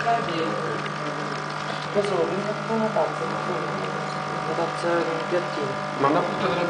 Io sono una tazza, una tazza in un piattino. Ma una portatela